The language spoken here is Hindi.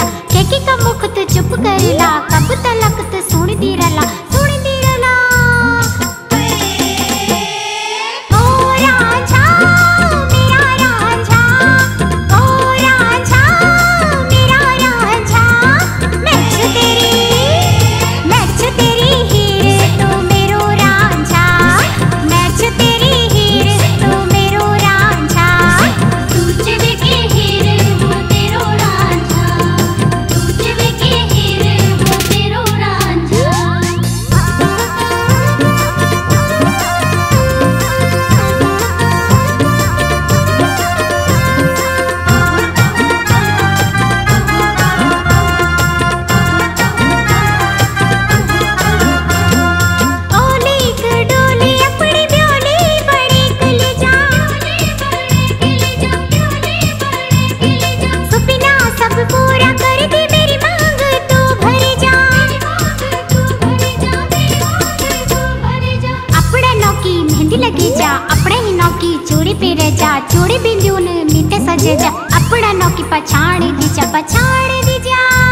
केकी का मुख तो चुप करेला, कब तलक तो सुन दी रला, सुन दी रला। ओ रांझा मेरा रांझा, ओ रांझा मेरा रांझा, मैं छू तेरी हीर तू मेरो रांझा, मैं छू तेरी हीर तू मेरो रांझा। तुझ के हीर वो तेरो रांझा, तुझ के हीर वो तेरो रांझा। ओलीक डोली अपनी ब्योली बड़ी कलेजा, सुपना सब पूरा कर दे मेरी मांग तू भर जा। अपने नौकी मेहंदी लगी जा, अपने ही नौकी चूड़ी पे रह जा, चूड़ी बिंदियों ने मीठे सजे जा, अपना नौकी पछाड़ दी जा, पछाड़ दी जा।